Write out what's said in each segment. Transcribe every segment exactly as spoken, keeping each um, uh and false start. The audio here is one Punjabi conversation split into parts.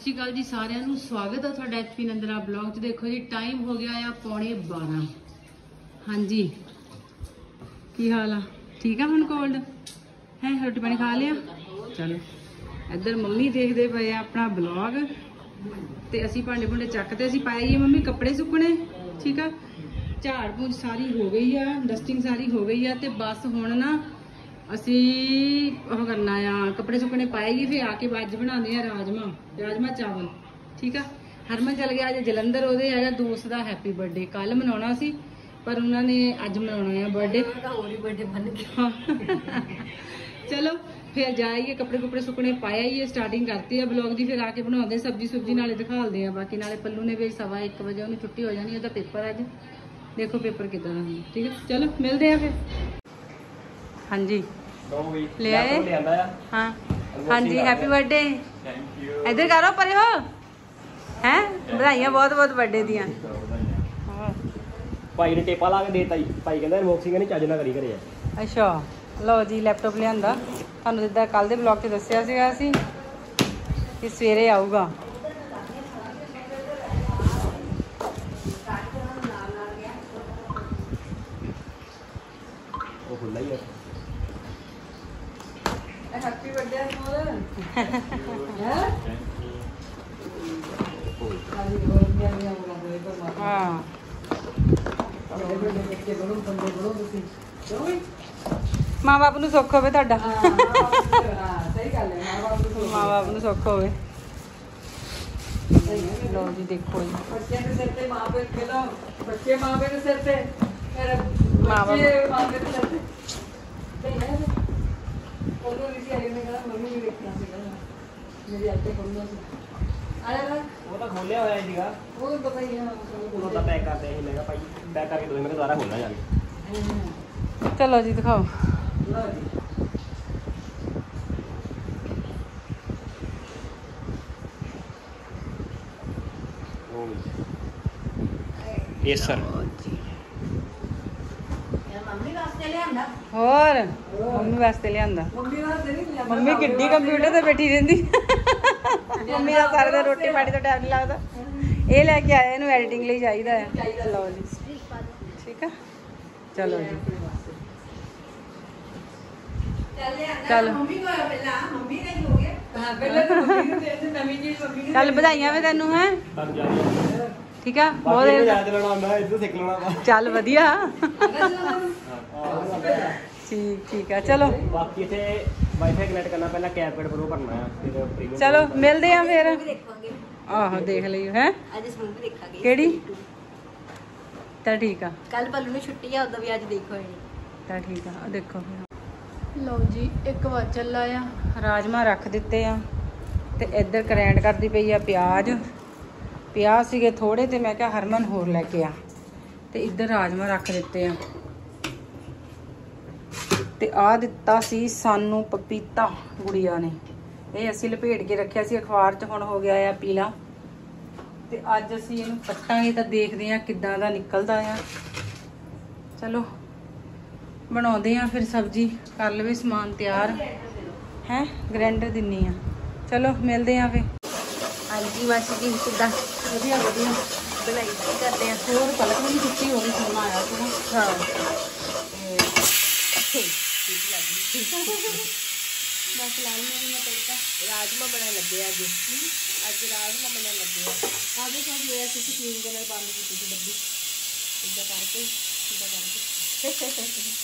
श्री अकाल जी सारिਆਂ ਨੂੰ स्वागत है ਤੁਹਾਡਾ एचपी नंदरा ब्लॉग च। देखो जी टाइम हो गया है पौने बारह। हाँ जी की हाल आ? ठीक है। मैं कोल्ड है रोटी पानी खा लिया। चलो इधर मम्मी देखते पे अपना ब्लॉग ते असी भांडे भुंडे चकते असी पाए ही मम्मी कपड़े सुकने। ठीक है झाड़ भूंज सारी हो गई है, डस्टिंग सारी हो गई है। तो बस हुण ना असी ਉਹ करना आ कपड़े सुकने पाएगी फिर आके अज बनाते हैं राजमा राजमा चावल। ठीक है हरमन चल गया अज जलंधर, ਉਹਦੇ ਹੈਗਾ ਦੋਸਤ ਦਾ हैप्पी बर्थडे। कल मनाना सी पर उन्होंने अज मनाना है बर्थडे। चलो फिर जाइए कपड़े कुपड़े सुकने पाया ही है, स्टार्टिंग करती है ब्लॉग की। फिर आके बनाते सब्जी सुब्जी नाले दिखाते हैं। बाकी नाले पल्लू ने भी सवा एक बजे उन्हें छुट्टी हो जानी, उसका पेपर अज देखो पेपर कितना है। ठीक है चलो मिलते हैं फिर। हाँ जी ले आए। हाँ हाँ जी हैप्पी बर्थडे। इधर करो परे हो हैं बधाइयां बहुत बहुत बर्थडे दियां। भाई ने टेपा ला के देता ही भाई कहंदा अनबॉक्सिंग नहीं चज ना करी करे। अच्छा लो जी लैपटॉप लियांदा थानू जिद्दां कल दे ब्लॉग च दस्सिया सीगा असीं कि सवेरे आऊगा। वो खुला ही है। Happy birthday Anmol. हाँ माँ बाप नूं सुख होवे तुहाडा। माँ बाप नूं सुख होवे। लो जी देखो जी बच्चे के सिर ते माँ बाप खेलो, बच्चे माँ बाप के सिर ते माँ बाप माँ बाप के सिर ते। वो तो खोलिया होया सीगा, वो तो पता ही है। वो तो पैक करते ही मैं भाई पैक करके दो मैं दोबारा खोलना जाके। चलो जी दिखाओ। Yes sir. और मम्मी वास्ते लियांदा। मम्मी किड्डी कंप्यूटर ते बैठी रहिंदी। मम्मी दा सारे दिन रोटी पानी तो टाइम नहीं लगदा। ये लेके आए इनू एडिटिंग लई चाहिदा है। लो जी ठीक है चलो जी चलो चल बधाइयां वे तैनू हैं। ठीक है बहुत चल वधिया ठीक ठीक है चलो बाकी इथे वाईफाई कनेक्ट करना पहला कैप कार्ड प्रो करना है फिर प्रीमियम। चलो मिलते हैं फिर। आहो देख लियो है केड़ी ਤਾਂ ठीक है कल पल्लू ਨੂੰ ਛੁੱਟੀ ਆ ਉਦੋਂ ਵੀ ਅੱਜ ਦੇਖੋ ਇਹ ਤਾਂ ठीक है देखो ਲਓ ਜੀ ਇੱਕ ਵਾਰ ਚੱਲਾ ਆ ਰਾਜਮਾ ਰੱਖ ਦਿੱਤੇ ਆ ਤੇ ਇੱਧਰ ਗ੍ਰੈਂਡ ਕਰਦੀ ਪਈ ਆ ਪਿਆਜ਼। ਪਿਆਜ਼ ਸੀਗੇ ਥੋੜੇ ਤੇ ਮੈਂ ਕਿਹਾ ਹਰਮਨ ਹੋਰ ਲੈ ਕੇ ਆ ਤੇ ਇੱਧਰ ਰਾਜਮਾ ਰੱਖ ਦਿੱਤੇ ਆ। ਤੇ ਆ ਦਿੱਤਾ ਸੀ ਸਾਨੂੰ ਪਪੀਤਾ ਗੁੜੀਆ ਨੇ, ਇਹ ਅਸੀਂ ਲਪੇਟ ਕੇ ਰੱਖਿਆ ਸੀ ਅਖਬਾਰ 'ਚ, ਹੁਣ ਹੋ ਗਿਆ ਆ ਪੀਲਾ। ਤੇ ਅੱਜ ਅਸੀਂ ਇਹਨੂੰ ਕੱਟਾਂਗੇ ਤਾਂ ਦੇਖਦੇ ਆ ਕਿੱਦਾਂ ਦਾ ਨਿਕਲਦਾ ਆ। ਚਲੋ ਬਣਾਉਂਦੇ ਆ ਫਿਰ ਸਬਜ਼ੀ, ਕਰ ਲਵੇ ਸਮਾਨ ਤਿਆਰ ਹੈ ਗ੍ਰੈਂਡਰ ਦਿੰਨੀ ਆ। ਚਲੋ ਮਿਲਦੇ ਆ ਫਿਰ। ਹਾਂਜੀ ਮਾਸੀ ਜੀ ਕਿੱਦਾਂ? ਵਧੀਆ ਵਧੀਆ ਬਣਾਈ ਕੀ ਕਰਦੇ ਆ? ਹੋਰ ਪਲਕ ਨੂੰ ਛੁੱਟੀ ਹੋ ਗਈ, ਸੋਨਾ ਆਇਆ ਸੀ ਨਾ। ਹਾਂ ਬਸ ਲਾਲ ਮਿਰਚ ਮੈਂ ਤੜਕਾ ਰਾਜਮਾ ਬਣਾਉਣ ਲੱਗੇ ਅੱਜ ਅੱਜ ਰਾਜਮਾ ਬਣਾਉਣ ਲੱਗੇ ਆ। ਆਦੇ ਸਭ ਲਿਆ ਸੀ ਸਕਰੀਨ ਦੇ ਨਾਲ ਬੰਦ ਕੀਤੀ ਸੀ ਡੱਬੀ ਇੱਦਾਂ ਕਰਕੇ ਇੱਦਾਂ ਕਰਕੇ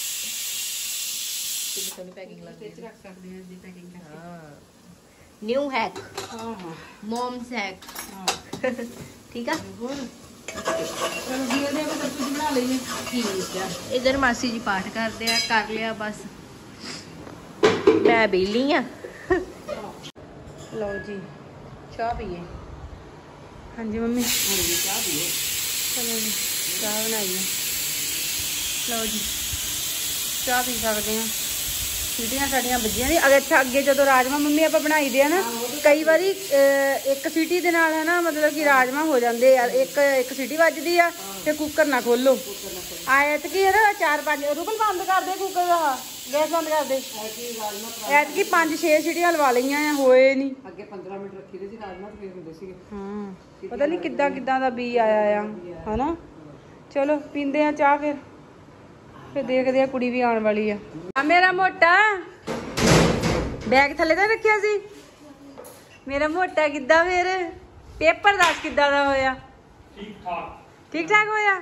ਤੇ ਸਾਨੂੰ ਪੈਕਿੰਗ ਲੱਗ ਵਿੱਚ ਰੱਖ ਸਕਦੇ ਆ ਜੀ ਪੈਕਿੰਗ ਕਰਕੇ। ਹਾਂ ਨਿਊ ਹੈਕ ਹਾਂ ਹਾਂ ਮਮਸ ਹੈਕ ਹਾਂ ਠੀਕ ਆ। ਹੋਰ ਚਲੋ ਜੀ ਇਹਦੇ ਆਪਾਂ ਸਭ ਕੁਝ ਬਣਾ ਲਈਏ। ਠੀਕ ਆ ਇਧਰ ਮਾਸੀ ਜੀ ਪਾਠ ਕਰਦੇ ਆ, ਕਰ ਲਿਆ ਬਸ मैं बेली हाँ। लो जी चाह पीए। हाँ जी मम्मी हाँ जी चाह पीए। चलो जी चाह बनाइए। लो जी चाह पी सकते हैं। सीटियां साड़ियां बजियां ने अगर अच्छा अगे जो राजमा मम्मी आप बनाई दे ना कई बारी एक सीटी दे नाल है ना मतलब कि राजमा हो जाते यार एक एक सीटी वजदी आ ਤੇ ਕੁੱਕਰ ਨਾ ਖੋਲੋ ਆਇਤ ਕੀ ਇਹਦਾ ਚਾਰ ਪੰਜ ਰੁਕਲ ਬੰਦ ਕਰ ਦੇ ਕੁੱਕਰ ਦਾ ਗੈਸ ਬੰਦ ਕਰ ਦੇ ਐਤਕੀ ਪੰਜ ਛੇ ਸੀਟੀਆਂ ਲਵਾ ਲਈਆਂ ਆ ਹੋਏ ਨਹੀਂ ਅੱਗੇ ਪੰਦਰਾਂ ਮਿੰਟ ਰੱਖੀ ਦੇ ਸੀ ਰਾਜਮਾ ਫੇਰ ਹੁੰਦੇ ਸੀਗੇ ਹਾਂ ਪਤਾ ਨਹੀਂ ਕਿੱਦਾਂ ਕਿੱਦਾਂ ਦਾ ਬੀ ਆਇਆ ਆ ਹਨਾ ਚਲੋ ਪੀਂਦੇ ਆ ਚਾਹ ਫਿਰ ਫਿਰ ਦੇਖਦੇ ਆ ਕੁੜੀ ਵੀ ਆਉਣ ਵਾਲੀ ਆ ਆ ਮੇਰਾ ਮੋਟਾ ਬੈਗ ਥੱਲੇ ਤਾਂ ਰੱਖਿਆ ਸੀ ਮੇਰਾ ਮੋਟਾ ਕਿੱਦਾਂ ਫਿਰ ਪੇਪਰ ਦੱਸ ਕਿੱਦਾਂ ਦਾ ਹੋਇਆ ਠੀਕ ਠਾਕ ਠੀਕ ਠਾਕ ਹੋਇਆ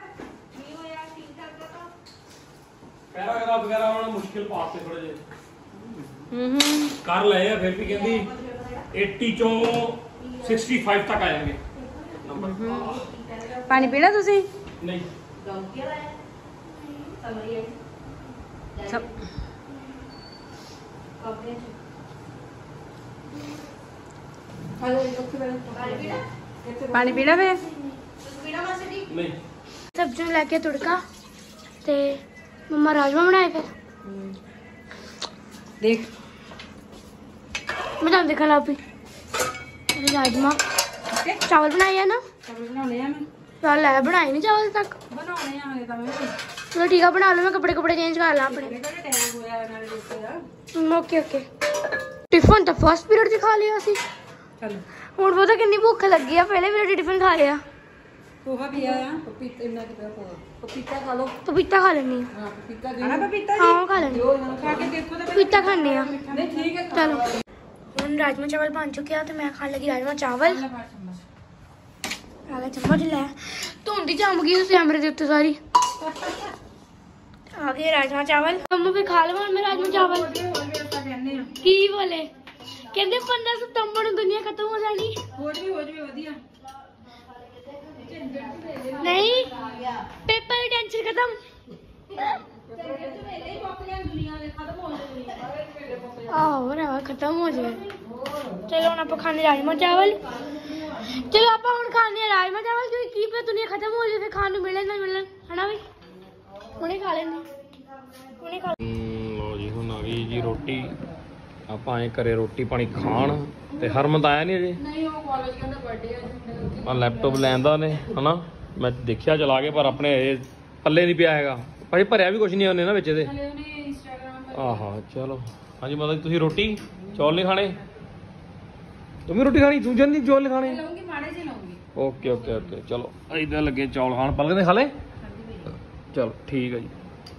ਪੈਰਾਗ੍ਰਾਫ ਵਗੈਰਾ ਉਹਨਾਂ ਮੁਸ਼ਕਿਲ ਪਾਸ ਤੇ ਥੋੜੇ ਜਿਹੇ ਹੂੰ ਹੂੰ ਕਰ ਲਏ ਆ ਫਿਰ ਵੀ ਕਹਿੰਦੀ अस्सी ਚੋਂ पैंसठ ਤੱਕ ਆ ਜਾਣਗੇ ਨੰਬਰ ਪਾਣੀ ਪੀਣਾ ਤੁਸੀਂ ਨਹੀਂ ਸਭ ਪਾਣੀ ਪੀਣਾ ਵੇ ਨਹੀਂ सब्जी में लेके तुड़का ते मम्मा राजमा बनाए फिर देख मैं देखा ला भी राजमा चावल बनाए है ना चावल बनाने हैं मैं चावल है बनाए नहीं चावल तक बनाने हैं हमें तो मैं चलो ठीक है बना लो मैं कपड़े कपड़े चेंज कर ला अपने कितना टाइम होया नाले दोस्तों दा ओके ओके टिफिन तो फर्स्ट पीरियड च खा लिया सी चलो ਹੁਣ ਪਤਾ ਕਿੰਨੀ ਭੁੱਖ ਲੱਗੀ ਆ ਪਹਿਲੇ ਪੀਰੀਅਡ ਟਿਫਿਨ ਖਾ ਲਿਆ पोहा भी आया ਪਪੀਤਾ ਇੰਨਾ ਕਿ ਪਿਆ ਪੋਹਾ ਪਪੀਤਾ ਖਾ ਲਓ ਪਪੀਤਾ ਖਾ ਲੈਣੀ ਹਾਂ ਪਪੀਤਾ ਦੇ खाना पपीता ਹਾਂ जी ਉਹ ਖਾ ਲੈਣੀ खा के देखो तो ਪਪੀਤਾ ਖਾਣੇ ਆ नहीं ठीक है ਚਲੋ ਹੁਣ ਰਾਜਮਾ ਚਾਵਲ ਬਣ ਚੁੱਕੇ ਆ ਤੇ ਮੈਂ ਖਾਣ ਲੱਗੀ ਰਾਜਮਾ ਚਾਵਲ ਆ ਗਿਆ ਚਮਚ ਲੈ ਧੁੰਦੀ ਜੰਮ ਗਈ ਉਸ ਕੈਮਰੇ ਦੇ ਉੱਤੇ ਸਾਰੀ ਆ ਗਏ ਰਾਜਮਾ ਚਾਵਲ ਮੰਮਾ ਵੀ ਖਾ ਲਵਾਂ ਮੈਂ ਰਾਜਮਾ ਚਾਵਲ कहने हैं ਕੀ ਬੋਲੇ ਕਹਿੰਦੇ पंद्रह सितंबर ਨੂੰ ਦੁਨੀਆ ਖਤਮ ਹੋ ਜਾਣੀ ਹੋਰ ਵੀ ਹੋ ਜਵੇ ਵਧੀਆ ਨਹੀਂ ਪੇਪਰ ਦੀ ਟੈਨਸ਼ਨ ਖਤਮ ਆਹੋ ਨਾ ਖਤਮ ਹੋ ਜਾਏ ਚਲੋ ਹੁਣ ਆਪਾਂ ਖਾਣੇ ਰਾਜਮਾ ਚਾਵਲ ਚਲੋ ਆਪਾਂ ਹੁਣ ਖਾਣੇ ਰਾਜਮਾ ਚਾਵਲ ਕਿਉਂਕਿ ਕੀ ਪਤਾ ਦੁਨੀਆ ਖਤਮ ਹੋ ਜਾਏ ਫਿਰ ਖਾਣ ਨੂੰ ਮਿਲੇ ਨਾ ਮਿਲਣ ਹਨਾ ਵੀ ਹੁਣੇ ਖਾ ਲੈਂਦੇ ਹੁਣੇ ਖਾ ਲੋ ਜੀ ਹੁਣ ਆ ਗਈ ਜੀ ਰੋਟੀ ਆਪਾਂ ਐ ਕਰੇ ਰੋਟੀ ਪਾਣੀ ਖਾਣ ਤੇ ਹਰਮਨ ਆਇਆ ਨਹੀਂ ਅਜੇ नहीं वो कॉलेज के अंदर बर्थडे है ਆ ਲੈਪਟਾਪ ਲੈਂਦਾ ਨੇ ਹਨਾ ਮੈਂ ਦੇਖਿਆ ਚਲਾ ਕੇ ਪਰ ਆਪਣੇ ਇਹ ਪੱਲੇ ਨਹੀਂ ਪਿਆ ਹੈਗਾ ਭਾਈ ਭਰਿਆ ਵੀ ਕੁਝ ਨਹੀਂ ਉਹਨੇ ਨਾ ਵਿੱਚ ਇਹਦੇ चले उन्हें इंस्टाग्राम पे ਆਹਾ ਚਲੋ ਹਾਂਜੀ ਮਾਤਾ ਜੀ ਤੁਸੀਂ ਰੋਟੀ ਚੌਲ ਨਹੀਂ ਖਾਣੇ ਤੂੰ ਵੀ ਰੋਟੀ ਖਾਣੀ ਤੂੰ ਜਨ ਚੌਲ ਨਹੀਂ ਖਾਣੇ लूंगी माड़े से लूंगी ਓਕੇ ਓਕੇ ਓਕੇ ਚਲੋ ਇਦਾਂ ਲੱਗੇ ਚੌਲ ਖਾਣ ਪਲਕ ਨੇ ਖਾ ਲਏ ਚਲੋ ਠੀਕ ਹੈ ਜੀ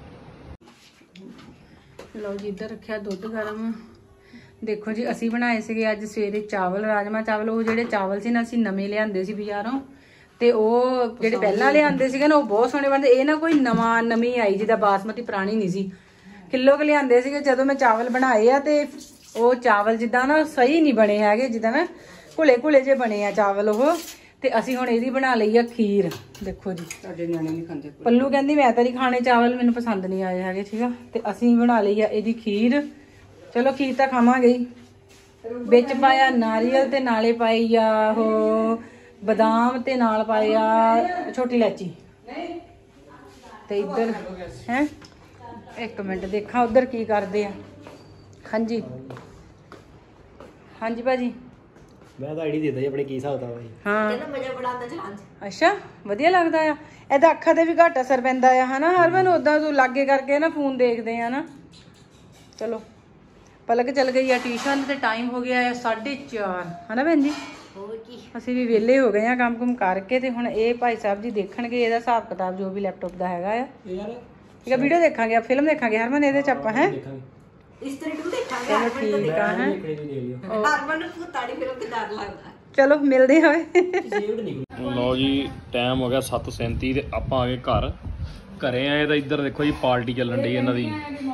ਲਓ ਜੀ ਇੱਧਰ ਰੱਖਿਆ ਦੁੱਧ ਗਰਮ ਦੇਖੋ ਜੀ ਅਸੀਂ ਬਣਾਏ ਸੀਗੇ ਅੱਜ ਸਵੇਰੇ ਚਾਵਲ ਰਾਜਮਾ ਚਾਵਲ ਉਹ ਜਿਹੜੇ ਚਾਵਲ ਸੀ ਨਾ ਅਸੀਂ ਨਵੇਂ ਲਿਆਂਦੇ ਸੀ ਬਾਜ਼ਾਰੋਂ ਤੇ ਉਹ ਜਿਹੜੇ ਪਹਿਲਾਂ ਲਿਆਂਦੇ ਸੀਗੇ ਨਾ ਉਹ ਬਹੁਤ ਸੋਹਣੇ ਬਣਦੇ ਇਹ ਨਾ ਕੋਈ ਨਵਾਂ ਨਵੀਂ ਆਈ ਜਿਹਦਾ ਬਾਸਮਤੀ ਪੁਰਾਣੀ ਨਹੀਂ ਸੀ ਕਿਲੋ ਕੁ ਲਿਆਂਦੇ ਸੀਗੇ ਜਦੋਂ ਮੈਂ ਚਾਵਲ ਬਣਾਏ ਆ ਤੇ ਉਹ ਚਾਵਲ ਜਿੱਦਾਂ ਨਾ ਸਹੀ ਨਹੀਂ ਬਣੇ ਹੈਗੇ ਜਿੱਦਾਂ ਨਾ ਘੁਲੇ ਘੁਲੇ ਜੇ ਬਣੇ ਆ ਚਾਵਲ ਉਹ ਤੇ ਅਸੀਂ ਹੁਣ ਇਹਦੀ ਬਣਾ ਲਈ ਆ ਖੀਰ ਦੇਖੋ ਜੀ ਸਾਡੇ ਨਿਆਣੇ ਨਹੀਂ ਖਾਂਦੇ ਪੱਲੂ ਕਹਿੰਦੀ ਮੈਂ ਤਾਂ ਨਹੀਂ ਖਾਣੇ ਚਾਵਲ ਮੈਨੂੰ ਪਸੰਦ ਨਹੀਂ ਆਏ ਹੈਗੇ ਠੀਕ ਆ ਤੇ ਅਸੀਂ ਬਣਾ ਲਈ ਆ ਇਹਦੀ ਖੀਰ ਚਲੋ ਖੀਰ ਤਾਂ ਖਾਵਾਂਗੇ ਹੀ ਵਿੱਚ ਪਾਇਆ ਨਾਰੀਅਲ ਤੇ ਨਾਲੇ ਪਾਈ ਆ ਉਹ ਬਦਾਮ ਤੇ ਨਾਲ ਪਾਈ ਆ ਛੋਟੀ ਇਲਾਚੀ ਤੇ ਇੱਧਰ ਹੈ ਇੱਕ ਮਿੰਟ ਦੇਖਾਂ ਉਧਰ ਕੀ ਕਰਦੇ ਆ ਹਾਂਜੀ ਹਾਂਜੀ ਭਾਜੀ ਮੈਂ ਤਾਂ ਆਈਡੀ ਦੇ ਦਿੱਤਾ ਜੀ ਆਪਣੇ ਕੀ ਹਿਸਾਬ ਦਾ ਬਾਈ ਹਾਂ ਕਹਿੰਦਾ ਮਜ਼ਾ ਬੜਾ ਆਉਂਦਾ ਚਲਾਉਣ 'ਚ ਅੱਛਾ ਵਧੀਆ ਲੱਗਦਾ ਆ ਇਹਦਾ ਅੱਖਾਂ ਤੇ ਵੀ ਘੱਟ ਅਸਰ ਪੈਂਦਾ ਆ ਹਨਾ ਹਰਮਨ ਉਦਾਂ ਤੂੰ ਲਾਗੇ ਕਰਕੇ ਨਾ ਫੋਨ ਦੇਖਦੇ ਆ ਨਾ ਚਲੋ ਪਲਕ ਚਲ ਗਈ ਆ ਟਿਊਸ਼ਨ ਤੇ ਟਾਈਮ ਹੋ ਗਿਆ ਆ ਸਾਢੇ ਚਾਰ ਹਨਾ ਭੈਣ ਜੀ ਹੋਰ ਕੀ ਅਸੀਂ ਵੀ ਵਿਹਲੇ ਹੋ ਗਏ ਆ ਕੰਮ ਕੁਮ ਕਰਕੇ ਤੇ ਹੁਣ ਇਹ ਭਾਈ ਸਾਹਿਬ ਜੀ ਦੇਖਣਗੇ ਇਹਦਾ ਹਿਸਾਬ ਕਿਤਾਬ ਜੋ ਵੀ ਲੈਪਟਾਪ ਦਾ ਹੈਗਾ ਆ ਯਾਰ ਠੀਕ ਆ ਵੀਡੀਓ ਦੇਖਾਂਗੇ ਫਿਲਮ ਦੇਖਾਂਗੇ ਹਰਮਨ ਇਹਦੇ ਚ ਆਪਾਂ ਹੈ ਇਸ ਤਰੀਕੇ ਨੂੰ ਦੇਖਾਂਗੇ ਚਲੋ ਠੀਕ ਆ ਹੈ ਹਰਮਨ ਨੂੰ ਭੂਤਾੜੀ ਫਿਲਮ ਤੇ ਡਰ ਲੱਗਦਾ ਚਲੋ ਮਿਲਦੇ ਹੋਏ ਲਓ ਜੀ ਟਾਈਮ ਹੋ ਗਿਆ ਸੱਤ ਸੈਂਤੀ ਤੇ ਆਪਾਂ ਆ ਗਏ ਘਰ ਘਰੇ ਆਏ ਤਾਂ ਇੱਧਰ ਦੇਖੋ ਜੀ ਪਾਰਟੀ ਚੱਲਣ ਡਈ ਇਹਨਾਂ ਦੀ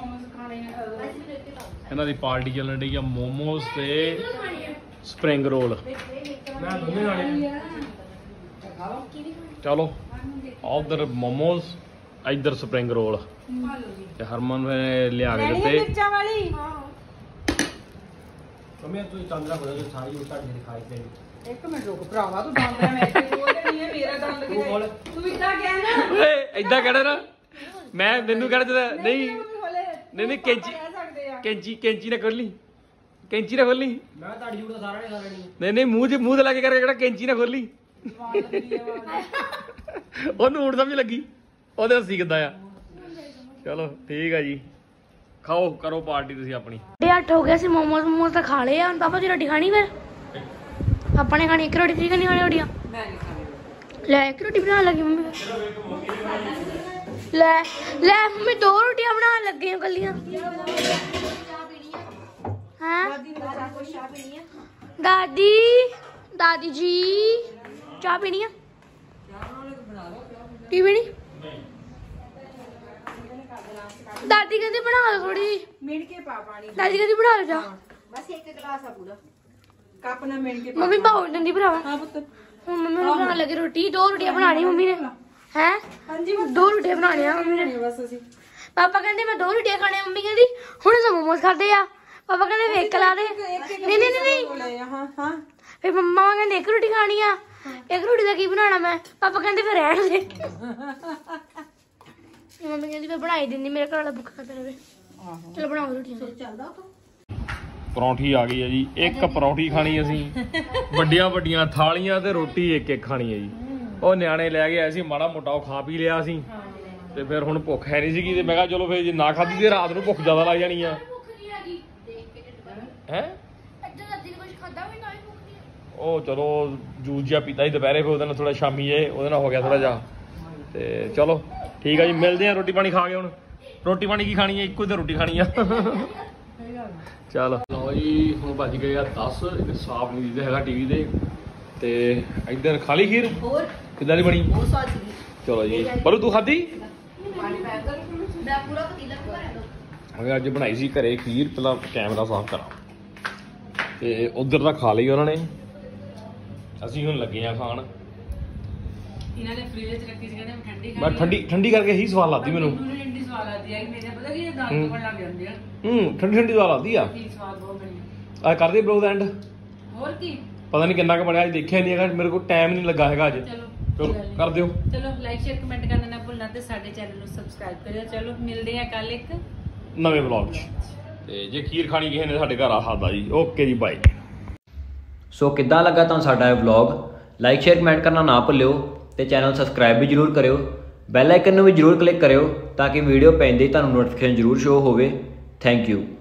ਇਹਨਾਂ ਦੀ ਪਾਰਟੀ ਚੱਲਣ ਡਈ ਆ ਮੋਮੋਸ ਤੇ ਸਪਰਿੰਗ ਰੋਲ ਮੈਂ ਦੋਨੇ ਵਾਲੇ ਚਲੋ ਉਧਰ ਮੋਮੋਸ ਇੱਧਰ ਸਪਰਿੰਗ ਰੋਲ ਤੇ ਹਰਮਨ ਨੇ ਲਿਆ ਕੇ ਦਿੱਤੇ ਮਿਰਚਾਂ ਵਾਲੀ ਕਮੇ ਤੂੰ ਚੰਦਰਾ ਹੋ ਜਾ ਸਾਰੀ ਉਹ ਤੁਹਾਡੀ ਦਿਖਾਈ ਦੇ ਇੱਕ ਮਿੰਟ ਰੁਕ ਭਰਾਵਾ ਤੂੰ ਦੰਦ ਮੈਂ ਇੱਥੇ ਖੋਲ ਨਹੀਂ ਹੈ ਮੇਰਾ ਦੰਦ ਕਿਤੇ ਤੂੰ ਇੱਦਾਂ ਕਹਿ ਨਾ ਓਏ ਇਦਾਂ ਕਹਿਣਾ ਨਾ ਮੈਂ ਮੈਨੂੰ ਕਹਿਣਾ ਨਹੀਂ ਨਹੀਂ ਨਹੀਂ ਕੈਂਚੀ ਕੈਂਚੀ ਕੈਂਚੀ ਨਾ ਖੋਲੀ ਕੈਂਚੀ ਨਾ ਖੋਲੀ ਮੈਂ ਤੁਹਾਡੀ ਜੂੜਾ ਸਾਰਾ ਨੇ ਖਾ ਲੈਣੀ ਨਹੀਂ ਨਹੀਂ ਮੂੰਹ 'ਚ ਮੂੰਹ ਤੇ ਲਾ ਕੇ ਕਰਕੇ ਕਿਹੜਾ ਕੈਂਚੀ ਨਾ ਖੋਲੀ ਉਹਨੂੰ ਹੁਣ ਸਮਝ ਲੱਗੀ ਉਹਦੇ ਹੱਸੀ ਕਿੱਦਾਂ ਆ। ਚਲੋ ਠੀਕ ਆ ਜੀ, ਖਾਓ ਕਰੋ ਪਾਰਟੀ ਤੁਸੀਂ ਆਪਣੀ। ਡੇ ਅੱਠ ਹੋ ਗਿਆ ਸੀ, ਮੋਮੋਸ ਮੋਮੋਸ ਤਾਂ ਖਾ ਲਏ ਆ। ਹੁਣ ਪਾਪਾ ਜੀ ਰੋਟੀ ਖਾਣੀ ਫਿਰ? ਪਾਪਾ ਨੇ ਖਾਣੀ ਇੱਕ ਰੋਟੀ, ਤੁਸੀਂ ਨਹੀਂ ਖਾਣੀ ਰੋਟੀਆਂ? ਲੈ ਇੱਕ ਰੋਟੀ ਬਣਾਉਣ ਲੱਗੀ ਮੰਮੀ। ਲੈ ਲੈ ਮੰਮੀ ਦੋ ਰੋਟੀਆਂ ਬਣਾਉਣ ਲੱਗੇ ਹੋ ਕੱਲੀਆਂ। ਹਾਂ ਦਾਦੀ, ਦਾਦੀ ਜੀ ਚਾਹ ਪੀਣੀ ਆ? ਕੀ ਪੀਣੀ? ਦਾਦੀ ਕਹਿੰਦੀ ਬਣਾ ਲਓ ਥੋੜੀ ਮਿਣ ਕੇ ਪਾ ਪਾਣੀ। ਦਾਦੀ ਕਹਿੰਦੀ ਬਣਾ ਲਓ ਚਾਹ। ਬਸ ਇੱਕ ਗਲਾਸ ਆ ਪੂਰਾ ਕੱਪ ਨਾਲ ਮਿਣ ਕੇ। ਮੰਮੀ ਪਾਉ ਦਿੰਦੀ ਭਰਾਵਾ। ਹਾਂ ਪੁੱਤ। ਹੁਣ ਮੰਮੀ ਨੂੰ ਬਣਾਉਣ ਲੱਗੀ ਰੋਟੀ। ਦੋ ਰੋਟੀਆਂ ਬਣਾਣੀ ਮੰਮੀ ਨੇ। ਹੈ ਹਾਂਜੀ ਦੋ ਰੋਟੀਆਂ ਬਣਾਉਣੀਆਂ ਮੰਮੀ ਨੇ। ਬਸ ਅਸੀਂ ਪਾਪਾ ਕਹਿੰਦੇ ਮੈਂ ਦੋ ਰੋਟੀਆਂ ਖਾਣੀਆਂ। ਮੰਮੀ ਕਹਿੰਦੀ ਹੁਣ ਤਾਂ ਮੋਮੋਸ ਖਾਦੇ ਆ। ਪਾਪਾ ਕਹਿੰਦੇ ਵੇਖ ਲਾ ਦੇ। ਨਹੀਂ ਨਹੀਂ ਨਹੀਂ ਹਾਂ ਹਾਂ। ਫਿਰ ਮੰਮਾ ਕਹਿੰਦੇ ਇੱਕ ਰੋਟੀ ਖਾਣੀ ਆ। ਇੱਕ ਰੋਟੀ ਦਾ ਕੀ ਬਣਾਉਣਾ ਮੈਂ? ਪਾਪਾ ਕਹਿੰਦੇ ਫਿਰ ਰਹਿਣ ਦੇ। ਮੰਮੀ ਕਹਿੰਦੀ ਮੈਂ ਬਣਾਈ ਦਿੰਦੀ, ਮੇਰੇ ਘਰ ਵਾਲਾ ਭੁੱਖਾ ਕਰਦਾ ਰਹੇ। ਚਲੋ ਬਣਾਓ ਰੋਟੀਆਂ। ਚੱਲਦਾ ਪਰੌਂਠੀ ਆ ਗਈ ਹੈ ਜੀ। ਇੱਕ ਪਰੌਂਠੀ ਖਾਣੀ ਅਸੀਂ, ਵੱਡੀਆਂ ਵੱਡੀਆਂ ਥਾਲੀਆਂ ਤੇ ਰੋਟੀ ਇੱਕ ਇੱਕ ਖਾਣੀ ਹੈ ਜੀ। ਉਹ ਨਿਆਣੇ ਲੈ ਕੇ ਆਏ ਸੀ, ਮਾੜਾ ਮੋਟਾ ਉਹ ਖਾ ਪੀ ਲਿਆ ਸੀ ਤੇ ਫਿਰ ਹੁਣ ਭੁੱਖ ਹੈ ਨਹੀਂ ਸੀਗੀ ਤੇ ਮੈਂ ਕਿਹਾ ਚਲੋ ਫਿਰ ਜੇ ਨਾ ਖਾਧੀ ਤੇ ਰਾਤ ਨੂੰ ਭੁੱਖ ਜ਼ਿਆਦਾ ਲੱਗ ਜਾਣੀ ਆ। ਹੈ ਉਹ ਚਲੋ ਜੂਸ ਜਿਹਾ ਪੀਤਾ ਸੀ ਦੁਪਹਿਰੇ, ਫਿਰ ਉਹਦੇ ਨਾਲ ਥੋੜਾ ਸ਼ਾਮੀ ਜੇ ਉਹਦੇ ਨਾਲ ਹੋ ਗਿਆ ਥੋੜਾ ਜਿਹਾ। ਤੇ ਚਲੋ ਠੀਕ ਆ ਜੀ, ਮਿਲਦੇ ਆ ਰੋਟੀ ਪਾਣੀ ਖਾ ਕੇ। ਹੁਣ ਰੋਟੀ ਪਾਣੀ ਕੀ ਖਾਣੀ ਹੈ? ਇੱਕੋ ਹੀ ਤਾਂ ਰੋਟੀ ਖਾਣੀ ਆ। ਚਲੋ ਲਓ ਜੀ, ਹੁਣ ਵੱਜ ਗਏ ਆ ਦਸ। ਇੱਧਰ ਸਾਫ ਨਹੀਂ ਦਿਖਦਾ ਹੈਗਾ ਟੀਵੀ ਦੇ। ਤੇ ਇੱਧਰ ਖਾ ਲਈ ਖੀਰ? ਹੋਰ ਕਿੱਦਾਂ ਦੀ ਬਣੀ? ਬਹੁਤ ਸਵਾਦ ਸੀ। ਚਲੋ ਜੀ, ਪਰੂ ਤੂੰ ਖਾਧੀ? ਮੈਂ ਪੂਰਾ ਪਤੀਲਾ ਭਰਿਆ। ਅੱਜ ਬਣਾਈ ਸੀ ਘਰੇ ਖੀਰ। ਪਹਿਲਾਂ ਕੈਮਰਾ ਸਾਫ ਕਰਾਂ। ਤੇ ਉਧਰ ਤਾਂ ਖਾ ਲਈ ਉਹਨਾਂ ਨੇ, ਅਸੀਂ ਹੁਣ ਲੱਗੇ ਆ ਖਾਣ। ਇਹਨਾਂ ਨੇ ਫ੍ਰਿਜ ਵਿੱਚ ਰੱਖੀ ਸੀ, ਕਹਿੰਦੇ ਠੰਡੀ ਮੈਂ ਠੰਡੀ ਠੰਡੀ ਕਰਕੇ ਹੀ ਸਵਾਦ ਲੱਗਦੀ ਮੈਨੂੰ। ਮੈਨੂੰ ਠੰਡੀ ਸਵਾਦ ਲੱਗਦੀ ਹੈ। ਮੇਰੇ ਪਤਾ ਕੀ ਦਾਲ ਤੋਂ ਲੱਗ ਜਾਂਦੇ ਆ। ਹੂੰ ਠੰਡੀ ਠੰਡੀ ਸਵਾਦ ਲੱਗਦੀ ਆ। ਕੀ ਸਵਾਦ ਬਹੁਤ ਬਣੀ ਆ ਕਰਦੇ ਬਲੌਗ ਦਾ ਐਂਡ। ਹੋਰ ਕੀ ਪਤਾ ਨਹੀਂ ਕਿੰਨਾ ਕੁ ਬਣਿਆ, ਅੱਜ ਦੇਖਿਆ ਨਹੀਂ ਹੈਗਾ, ਮੇਰੇ ਕੋਲ ਟਾਈਮ ਨਹੀਂ ਲੱਗਾ ਹੈਗਾ ਅੱਜ। ਚਲੋ ਚਲੋ ਕਰ ਦਿਓ। ਚਲੋ ਲਾਈਕ ਸ਼ੇਅਰ ਕਮੈਂਟ ਕਰਨਾ ਨਾ ਭੁੱਲਣਾ ਤੇ ਸਾਡੇ ਚੈਨਲ ਨੂੰ ਸਬਸਕ੍ਰਾਈਬ ਕਰਿਓ। ਚਲੋ ਮਿਲਦੇ ਆ ਕੱਲ ਇੱਕ ਨਵੇਂ ਵਲੌਗ 'ਚ। ਤੇ ਜੇ ਖੀਰ ਖਾਣੀ ਕਿਸੇ ਨੇ ਸਾਡੇ ਘਰ ਆ ਸਕਦਾ ਜੀ। ਓਕੇ ਜੀ, ਬਾਏ। ਸੋ ਕਿੱਦਾਂ ਲੱਗਾ ਤੁਹਾਨੂੰ ਸਾਡਾ ਇਹ ਵਲੌਗ? ਲਾਈਕ ਸ਼ੇਅਰ ਕਮੈਂਟ ਕਰਨਾ ਨਾ ਭੁੱਲਿਓ ਤੇ ਚੈਨਲ ਸਬਸਕ੍ਰਾਈਬ ਵੀ ਜ਼ਰੂਰ ਕਰਿਓ। ਬੈਲ ਆਈਕਨ ਨੂੰ ਵੀ ਜ਼ਰੂਰ ਕਲਿੱਕ ਕਰਿਓ ਤਾਂ ਕਿ ਵੀਡੀਓ ਪੈਂਦੇ ਹੀ ਤੁਹਾਨੂੰ ਨੋਟੀਫਿਕੇਸ਼ਨ ਜ਼ਰੂਰ ਸ਼ੋ ਹੋਵੇ। Thank you.